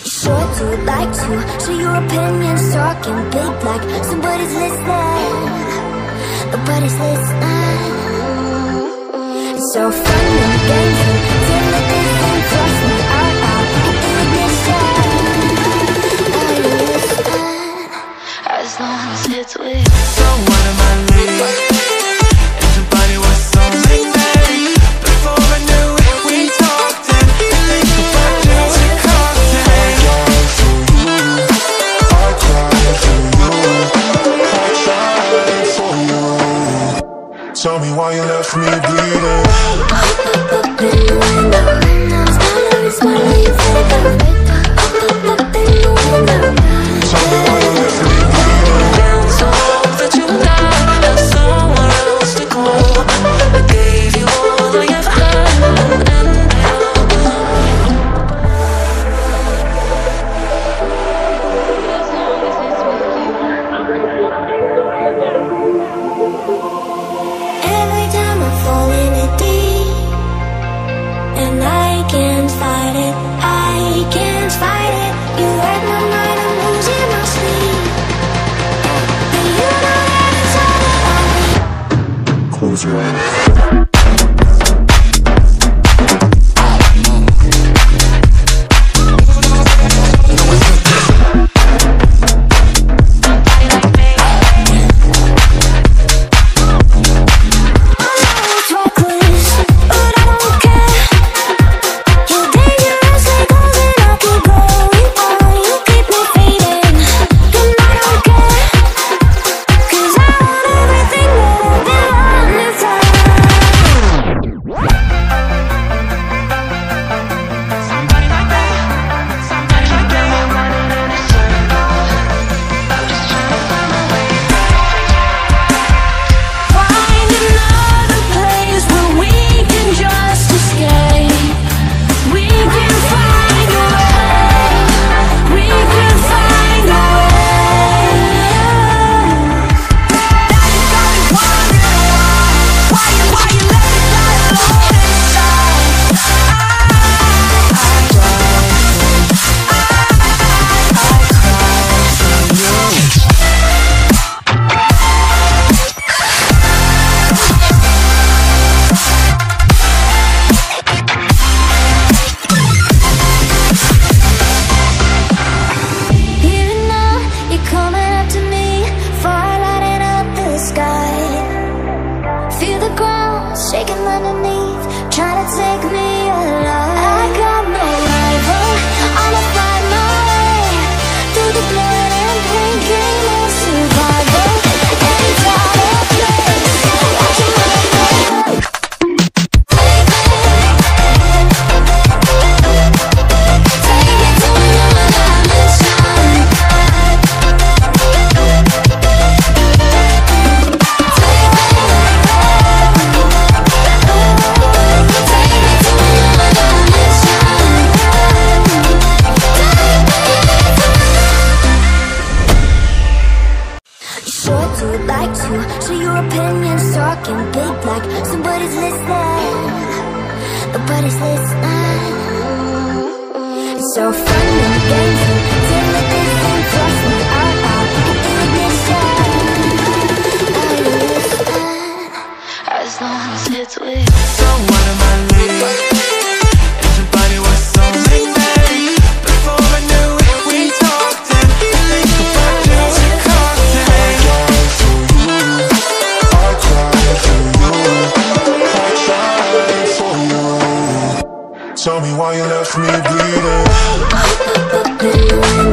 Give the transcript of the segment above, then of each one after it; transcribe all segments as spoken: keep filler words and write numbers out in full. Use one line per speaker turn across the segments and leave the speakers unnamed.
Sure do like to share your opinions, talking big like somebody's listening. Nobody's listening. It's so fun and games until it isn't. Trust me, out, out, ignition. Are you listening? As long as it's with
someone in my league. If your body was so magnetic, before I knew it, we talked and think about you to contact. I cried for you, I cried for you. Tell me why you left me bleeding.
up in the window, smaller and smaller you fade up. Up in the window.
Tell me why you left me bleeding.
So that you died, have somewhere else to go. I gave you all I have had, and
Every time I fall in it deep, and I can't fight it, I can't fight it. You hurt my mind, I'm losing my sleep. And you know that it's all about me.
Close your eyes.
Shaking underneath, trying to take me alive. I got no rival, I'ma find my way through the blood and pain, game of survival. Any time or place, watch your mind. Take it to another dimension. Sure do like to share your opinions, talking big like somebody's listening. Nobody's listening. It's so fun and games until it isn't. Trust me, out, out, ignition. Are you listening?
as long as it's with
Someone in my league. If your body was so magnetic, before I knew it, we talked and think about you to contact. I cried for you, I cried for you. Tell me why you left me bleeding.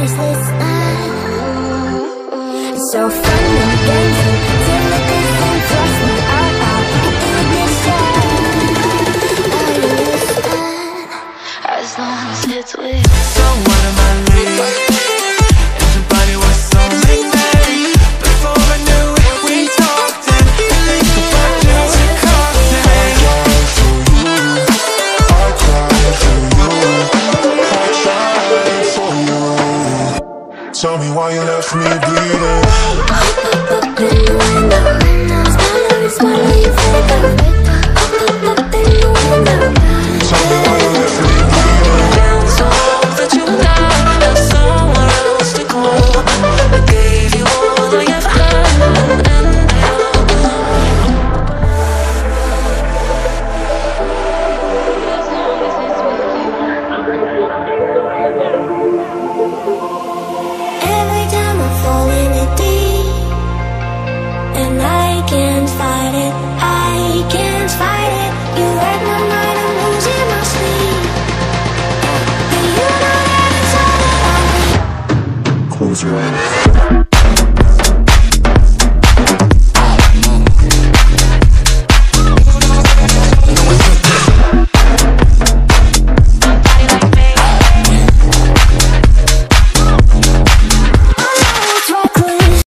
nobody's listening. It's so fun and games until it isn't. Trust me, out, out, ignition. Are you listening?
As long as it's with you.
So what am I late? And your body was so magnetic. Before I knew it, we talked and think about you and cocktail.
I cried for you, I cried for you. Tell me why you left me bleeding.
Up in the window, smiling, smiling, you fake up. Up in the window.